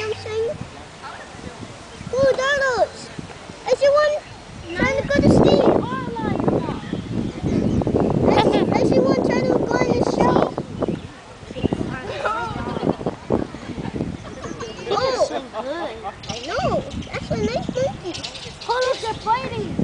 what I'm saying? Oh, that looks. Is there one trying to go to sleep? Is there one trying to go on the shelf? Oh, I know. That's a nice monkey. Oh, look, they're fighting.